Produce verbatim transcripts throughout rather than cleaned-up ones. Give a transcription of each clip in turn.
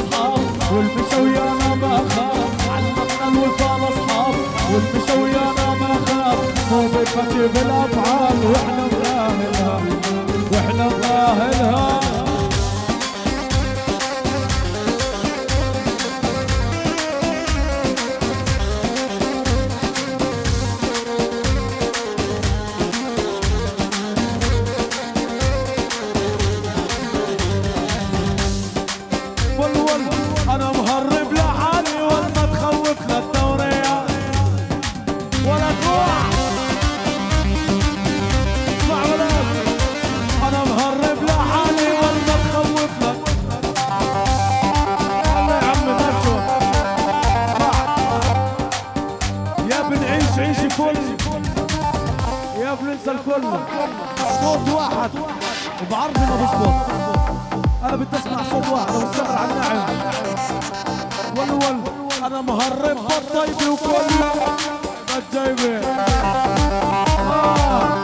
الاصحاب والمشى ويانا ما خاف، علمنا الوفا الاصحاب والمشى ويانا ما خاف، مو بفتي بالافعال واحنا نراهنها واحنا نراهنها. أنا مهرب لحالي ولا تخوفنا الدورية ولا تروح اسمع ولاد. أنا مهرب لحالي ولا تخوفنا. الله يا عمي نرجو يا بنعيش عيش فل يا بننسى الكل. صوت واحد وبعرضي ما بصبر. أنا بدي أسمع صوت واحد ومستمر على الناعم. ولول أنا مهرب بالطيبة وكل بالجيبة. آه.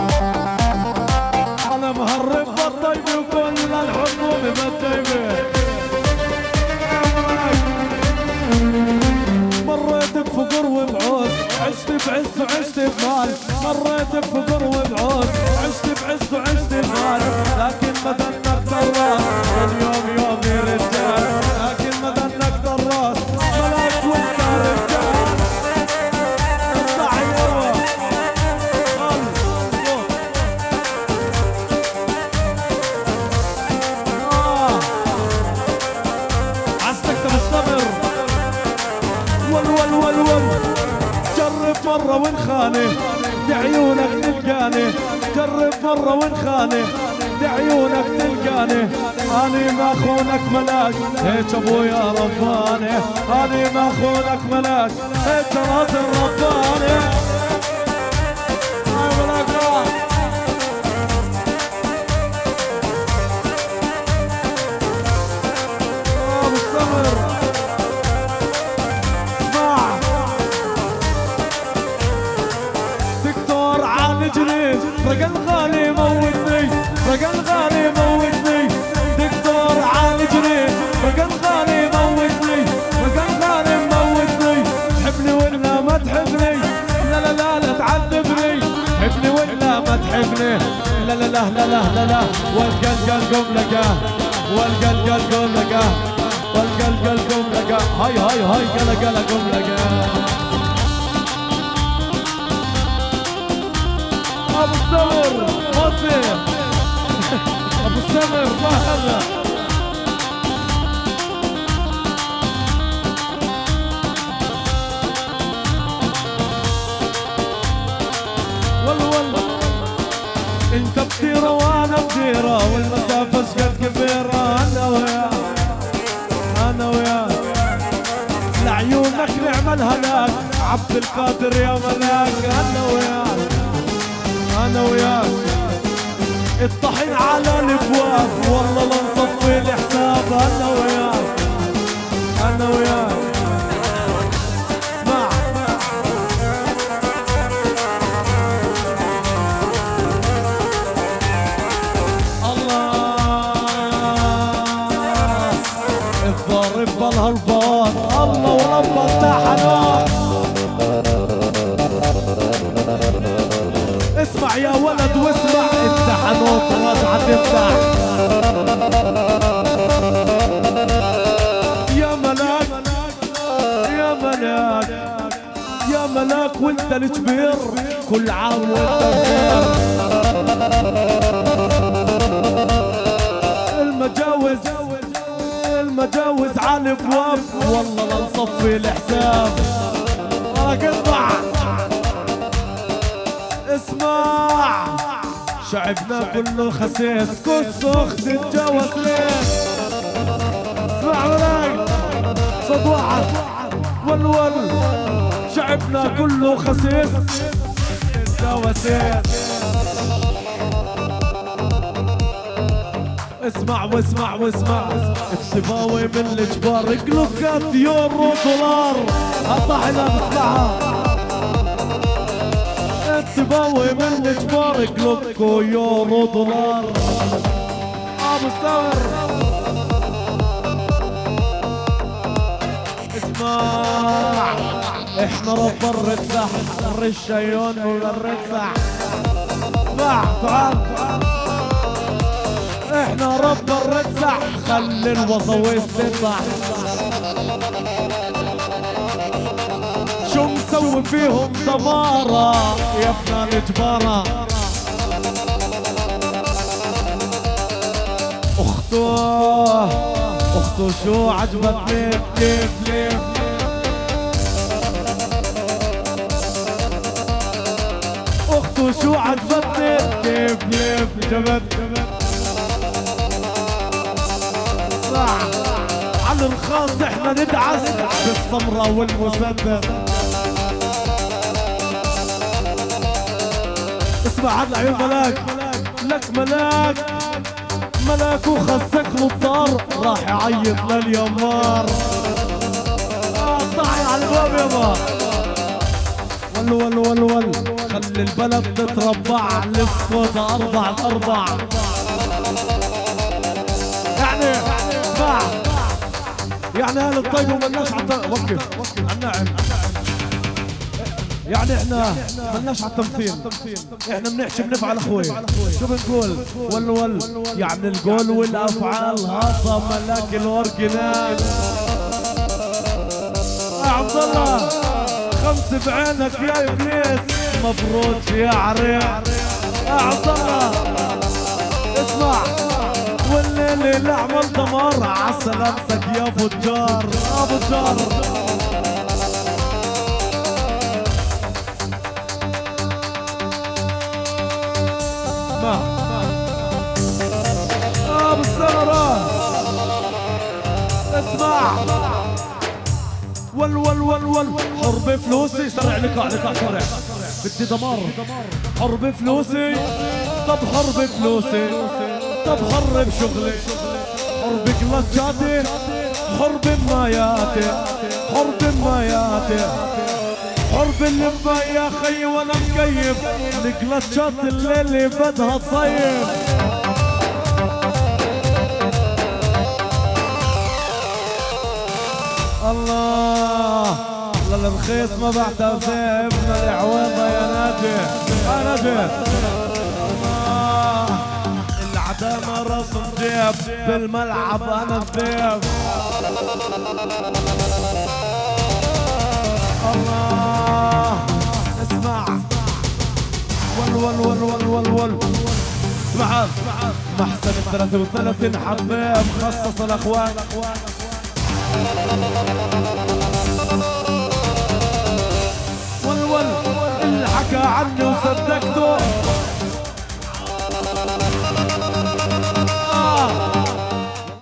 أنا مهرب بالطيبة وكل الحكومة بالجيبة. مريت بفقر وبعوز عشت بعز وعشت بمال. مريت بفقر وبعوز عشت بعز وعشت بمال. لكن مدنك دراس اليوم يوم يا رجال. لكن مدنك دراس ملاك وانت رجال. اطلع يابا خل صوت. اه عزتك تستمر. ول ول ول ول جرب مرة وانخاني بعيونك تلقاني. جرب مرة وانخاني بعيونك تلقاني. اني ما خونك ملاك هيك ابويا رباني. اني ما خونك ملاك هيك راس الرباني. هاي ملاك راح اه مستمر. اسمع دكتور عالجني رجل غالي موتني. رجل غالي موتني دكتور عالجني. رجل غالي موتني. رجل غالي موتني. تحبني ولا ما تحبني؟ لا لا لا لا تعذبني. تحبني ولا ما تحبني؟ لا لا لا لا لا لا لا. والقلقل قم لقاه. والقلقل قم لقاه. والقلقل قم لقاه. هاي هاي هاي قلا قلا قم لقاه. ابو السمر مصر. ابو السمر ما هذا. والله والله انت بطيره وانا بطيره والمسافه شقد كبيره. انا وياك انا وياك لعيونك نعمل هلاك. عبد القادر يا ملاك. انا وياك انا وياك الطحين على الابواب والله لا نصفي الحساب. انا وياك انا وياك اسمع الله الضارب بالهربان. الله ورب التحنان. اسمع يا ولد واسمع التحنوط راجعة تفتح. يا ملاك يا ملاك يا ملاك وانت الكبير كل عام وانت بخير. المجاوز المجاوز على الابواب والله لا نصفي الحساب. راك اطلع اسمع شعبنا كله خسيس. كس اخت تتجاوز ليه. اسمع وراك صوت واحد. ولول شعبنا كله خسيس تتجاوز ليه. اسمع واسمع واسمع السباوي من الجبار. قلوكات يورو دولار. الطحنة بسمعها. السباوي من الجبار. قلوكو يورو دولار. ابو الثور احنا رب الرتسح الرشيون والرتسح. اسمع تعال احنا رب الرتسح خلي الوصويس تطلع. شو مسوي فيهم دمارة يا ابن الجبارة. اخته اخته شو عجبتني كيف ليه. اخته شو عجبتني كيف ليه جبت. على الخاص احنا ندعس بالسمرة والمسدس. اسمع عاد عيون ملاك لك ملاك ملاك وخسك له الدار راح يعيط لليمار. اه طاعي على الباب يابا. ول ول ول ول خلي البلد تتربع الاسود اربع الاربع. يعني اسمع يعني اهل الطيب وملناش على وقف على الناعم. يعني احنا ملناش على التمثيل، احنا بنحكي بنفعل اخوي. شو بنقول؟ ول ول يعني القول والافعال هذا ملاك الاورجينال. يا عبد الله خمسه بعينك يا ابليس مبروك يا عريق. يا عبد الله اسمع والليل اللي عمل دمار عسلامتك يا ابو الجار. ابو الجار اسمع ابو السمرة اسمع ول ول ول ول حرب فلوسي سرع لقاع لقاع سرع بدي دمار. حرب فلوسي طب حرب فلوسي طب حرب شغلي. حرب كلاتشاتي حرب ماياتي حرب ماياتي. حرب اللي يا خي وانا مكيف الكلاتشات الليلي بدها تصيف. الله للرخيص ما بعتها زيف من العويضة يا نادي يا نادي. العدامة رسم جيب بالملعب انا الضيف. الله اسمع ول ول ول ول ول ول اسمع محسن ثلاثة وثلاثين حبيب مخصص الاخوان. ول ول اللي حكى عنه